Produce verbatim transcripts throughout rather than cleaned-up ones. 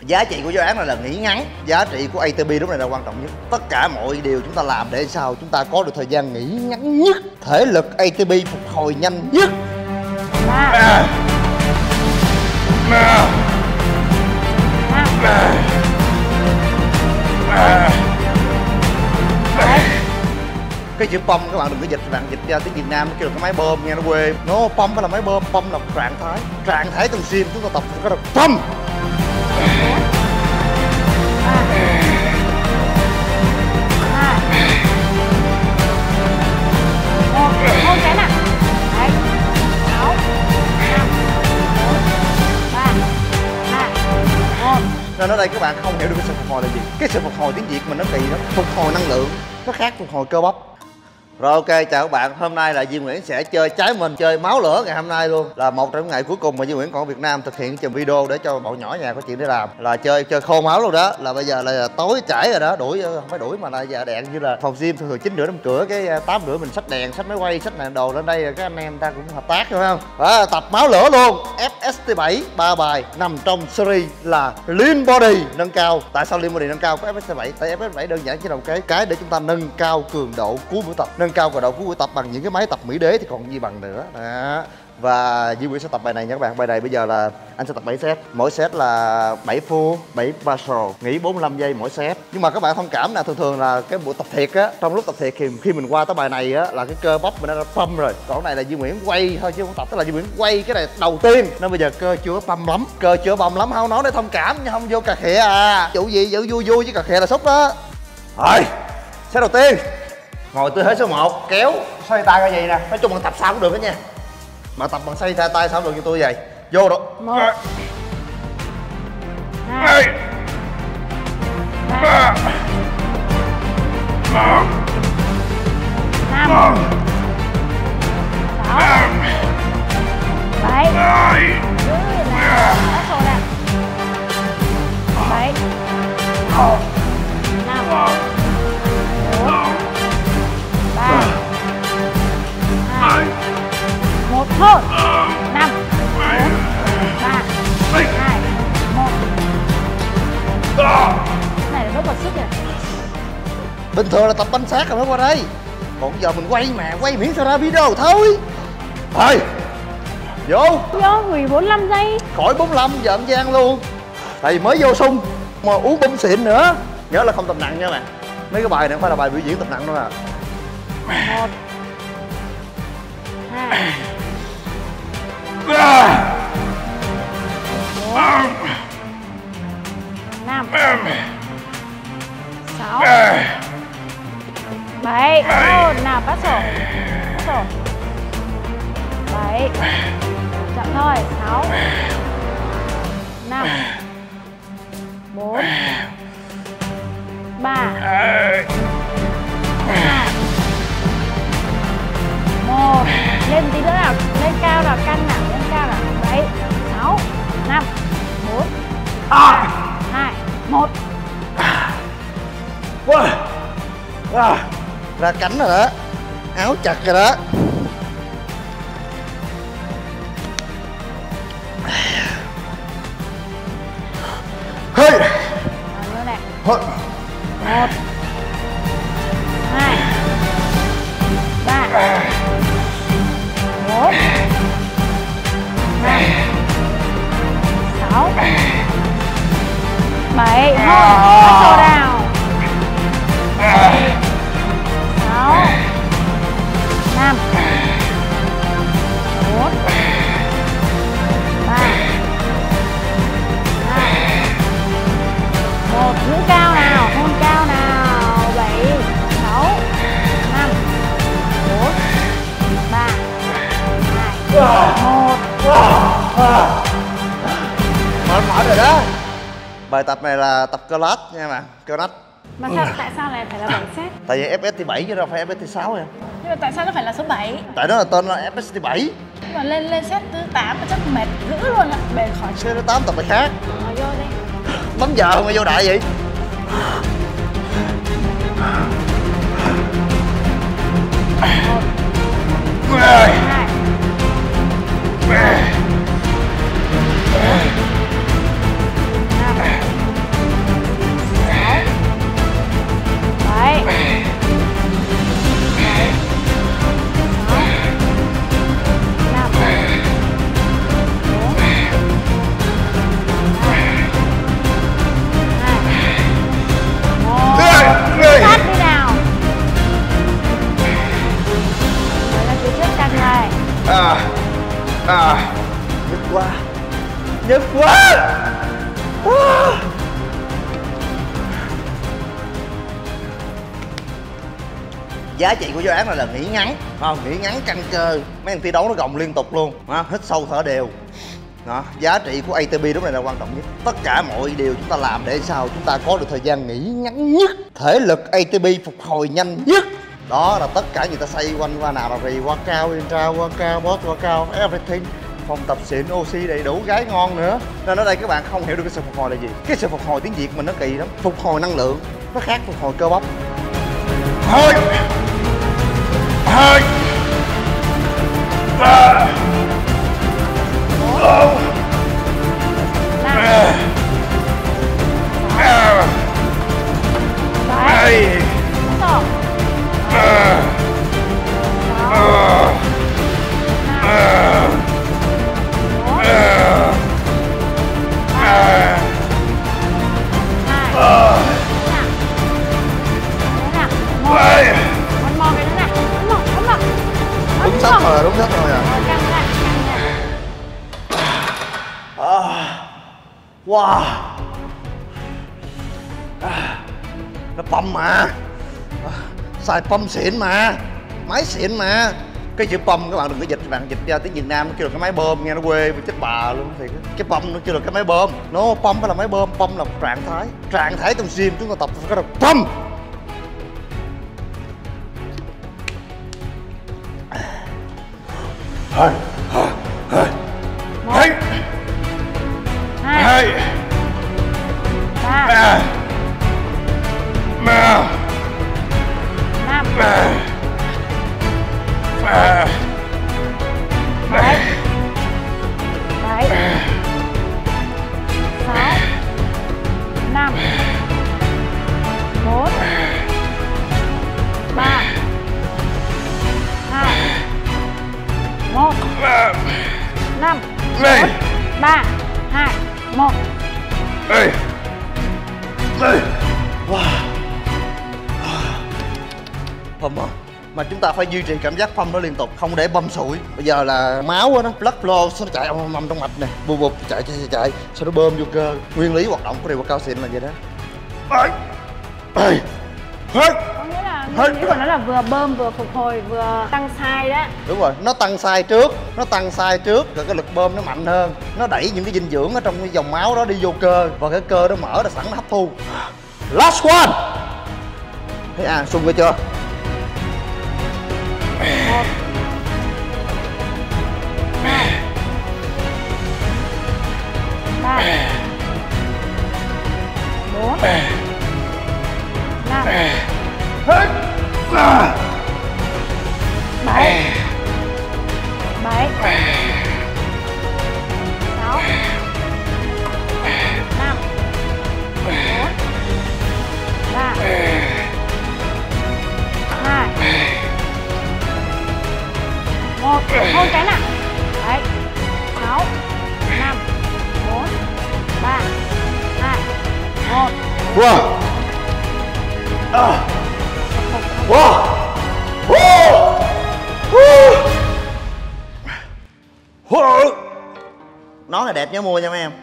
Giá trị của giáo án này là nghỉ ngắn. Giá trị của a tê pê lúc này là quan trọng nhất. Tất cả mọi điều chúng ta làm để sao chúng ta có được thời gian nghỉ ngắn nhất, thể lực a tê pê phục hồi nhanh nhất. ba à. À. À. À. À. Cái chữ pump các bạn đừng có dịch, các bạn dịch ra tiếng Việt Nam kêu là cái máy bơm nghe nó quê. Nó no, pump phải là máy bơm, pump là trạng thái. Trạng thái trong gym chúng ta tập cái là pump. Hôn cái nào. Đấy. Sáu. Năm. Bốn. Ba. Hai. Một. Nên ở đây các bạn không hiểu được cái sự phục hồi là gì. Cái sự phục hồi tiếng Việt mình nó kỳ lắm. Phục hồi năng lượng nó khác phục hồi cơ bắp. Rồi ok, chào các bạn. Hôm nay là Duy Nguyễn sẽ chơi trái mình, chơi máu lửa ngày hôm nay luôn. Là một trong những ngày cuối cùng mà Duy Nguyễn còn ở Việt Nam thực hiện chùm video để cho bọn nhỏ nhà có chuyện để làm. Là chơi chơi khô máu luôn đó. Là bây giờ là tối trễ rồi đó, đuổi không phải đuổi mà là giờ đèn như là phòng gym thường thường chín rưỡi đóng cửa, cái tám rưỡi mình xách đèn, xách máy quay, xách đèn đồ lên đây, các anh em ta cũng hợp tác phải không? Đó, tập máu lửa luôn. ép ét tê bảy ba bài nằm trong series là Lean Body nâng cao. Tại sao Lean Body nâng cao có ép ét tê bảy? Tại ép ét tê bảy đơn giản chỉ là một cái cái để chúng ta nâng cao cường độ cuối buổi tập, nâng cao cường độ cuối buổi tập bằng những cái máy tập Mỹ đế thì còn gì bằng nữa đó. Và Duy Nguyễn sẽ tập bài này nha các bạn. Bài này bây giờ là anh sẽ tập bảy set, mỗi set là bảy full, bảy partial, nghỉ bốn mươi lăm giây mỗi set. Nhưng mà các bạn thông cảm là thường thường là cái buổi tập thiệt á, trong lúc tập thiệt thì khi mình qua tới bài này á là cái cơ bắp mình đã pump rồi. Còn này là Duy Nguyễn quay thôi chứ không tập, tức là Duy Nguyễn quay cái này đầu tiên nên bây giờ cơ chưa pump lắm, cơ chưa pump lắm, không nói để thông cảm nhưng không vô cà khịa à. Chủ gì giữ vui vui chứ cà khịa là xúc đó. Rồi, set đầu tiên. Ngồi tư thế số một, kéo, xoay tay cái gì nè. Nói chung bạn tập sao cũng được đó nha. Mà tập bằng xoay tay tay sao được như tôi vậy. Vô đó. Một. Hai. Ba. Năm. Sáu. Bảy. Giữ nè. Bắt sổ nè. Bảy. Năm. Bốn. Ba. Hai. Một thôi. Năm. Bốn. Ba. Hai. Một. Cái này là rất là sức nè. Bình thường là tập bánh sát rồi mới qua đây. Còn giờ mình quay mà, quay miễn sao ra video thôi. Thôi. Vô. Vô mười bốn lăm giây. Khỏi bốn mươi lăm giờ ăn gian luôn. Tại vì mới vô sung mà uống bông xịn nữa. Nhớ là không tập nặng nha bạn. Mấy cái bài này không phải là bài biểu diễn tập nặng đâu à. Một. Hai. Bốn. Năm. Sáu. Bảy. Thôi, nào bắt sổ. Bắt sổ. Bảy. Chậm thôi. Sáu. Năm. Bốn. Ba. Hai. Một. Lên tí nữa nào. Lên cao nào. Căng nào. Lên cao nào. Bảy. Sáu. Năm. Bốn. Ba. Hai. Một. Ra cánh rồi đó. Áo chặt rồi đó. Hey. Rồi nữa này. Một. Hai. Ba. Bốn. Năm. Sáu. Bảy. Thôi. Bắt sổ nào. Bảy. Sáu. Năm. Bốn. Ba. Hai. Một. Giữ cao nào. Hôn cao nào. Bảy. Sáu. Năm. Bốn. Ba. Hai. Một. Mệt mỏi rồi đó. Bài tập này là tập cơ lát nha bạn, cơ lát. Mà sao, tại sao lại phải là bảy set? Tại vì ép ét tê bảy chứ đâu phải ép ét tê sáu nha. Nhưng mà tại sao nó phải là số bảy? Tại nó là tên là ép ét tê bảy. Nhưng mà lên lên set thứ tám mà chắc mệt dữ luôn ạ, bền khỏi. Set thứ tám tập bài khác. Rồi vô đi. Bấm giờ không mà vô đại vậy. Một. Hai. Năm. giá trị của giáo án này là nghỉ ngắn, không? Nghỉ ngắn căng cơ, mấy anh thi đấu nó gồng liên tục luôn, đó, hít sâu thở đều. Đó, giá trị của a tê pê lúc này là quan trọng nhất. Tất cả mọi điều chúng ta làm để sao chúng ta có được thời gian nghỉ ngắn nhất, thể lực a tê pê phục hồi nhanh nhất. Đó là tất cả người ta xoay quanh qua nào là vì qua cao, intra, qua cao, boss, qua cao, everything. Phòng tập xịn, oxy đầy đủ, gái ngon nữa. Nên ở đây các bạn không hiểu được cái sự phục hồi là gì. Cái sự phục hồi tiếng Việt mình nó kỳ lắm. Phục hồi năng lượng nó khác phục hồi cơ bắp. Hơi Hơi ba bốn bảy đúng sắp rồi, đúng sắp rồi à. Wow, nó pump mà, xài pump xịn mà, máy xịn mà. Cái chữ pump các bạn đừng có dịch, các bạn dịch ra tiếng Việt Nam nó kêu là cái máy bơm, nghe nó quê chết bà luôn. Thì cái pump nó kêu là cái máy bơm, nó pump phải là máy bơm, pump là một trạng thái, trạng thái trong gym chúng ta tập phải có được pump. Hai, hai, hai, hai, ba, ba, ba, năm, ba, ba, bảy, bảy, sáu, năm, bốn, ba, hai, một, năm, bốn, ba, hai, một. Ê, ê, wow. Pump không? Mà chúng ta phải duy trì cảm giác pump nó liên tục, không để bơm sủi. Bây giờ là máu đó, blood flow nó chạy âm âm trong mạch nè, bù bụt chạy chạy chạy chạy, sau đó bơm vô cơ. Nguyên lý hoạt động của điều cao xịn là vậy đó. Ê, ê, ê. Có nghĩa là nguyên lý của nó là vừa bơm vừa phục hồi vừa tăng size đó. Đúng rồi, nó tăng size trước, nó tăng size trước rồi cái lực bơm nó mạnh hơn, nó đẩy những cái dinh dưỡng ở trong cái dòng máu đó đi vô cơ và cái cơ nó mở ra sẵn nó hấp thu. Last one. Thấy à, sung rồi chưa? Một, hai, ba, bốn, năm, bảy, bảy, sáu, năm, bốn, ba, hai, một, thôi cái nào, bảy, sáu, năm, bốn, ba, hai, một. Wow. À. Wow. Wow. Wow. Wow. Nón này đẹp nhớ mua nha mấy em.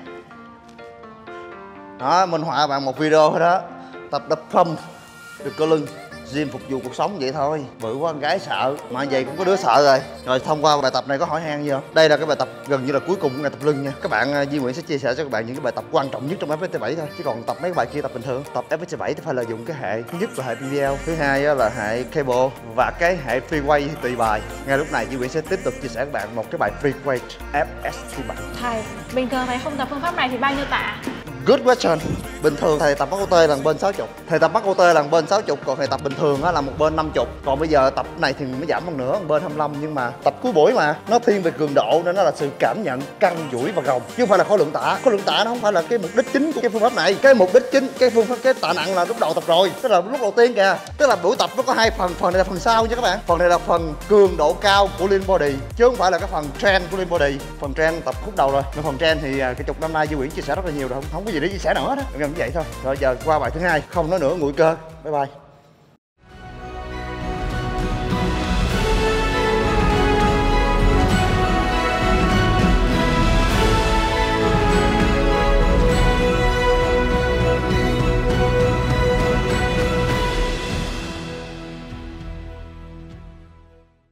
Đó, minh họa bạn một video thôi đó. Tập đập pump được cơ lưng, gym phục vụ cuộc sống vậy thôi. Bự quá con gái sợ, mà vậy cũng có đứa sợ rồi. Rồi thông qua bài tập này có hỏi han gì không? Đây là cái bài tập gần như là cuối cùng của ngày tập lưng nha. Các bạn, Duy Nguyễn sẽ chia sẻ cho các bạn những cái bài tập quan trọng nhất trong ép ét tê bảy thôi. Chứ còn tập mấy bài kia tập bình thường. Tập ép ét tê bảy thì phải lợi dụng cái hệ thứ nhất là hệ pê vê lờ, thứ hai là hệ cable và cái hệ free weight tùy bài. Ngay lúc này Duy Nguyễn sẽ tiếp tục chia sẻ các bạn một cái bài free weight ép ét tê bảy. Thầy, bình thường thầy không tập phương pháp này thì bao nhiêu tạ? Good question. Bình thường thầy tập mắc ô tê là bên sáu mươi. Thầy tập mắc ô tê là bên sáu mươi, còn thầy tập bình thường á là một bên năm mươi. Còn bây giờ tập này thì mới giảm một nửa, một bên hai mươi lăm, nhưng mà tập cuối buổi mà nó thiên về cường độ nên nó là sự cảm nhận căng duỗi và gồng, chứ không phải là khối lượng tạ. Khối lượng tạ nó không phải là cái mục đích chính của cái phương pháp này. Cái mục đích chính cái phương pháp cái tạ nặng là lúc đầu tập rồi, tức là lúc đầu tiên kìa. Tức là buổi tập nó có hai phần, phần này là phần sau nha các bạn. Phần này là phần cường độ cao của lean body chứ không phải là cái phần trend của lean body. Phần trend tập khúc đầu rồi, nhưng phần trend thì cái chục năm nay Duy Nguyễn chia sẻ rất là nhiều rồi, không không có gì để chia sẻ nữa đó, gần như vậy thôi. Rồi giờ qua bài thứ hai, không nói nữa nguội cơ. Bye bye.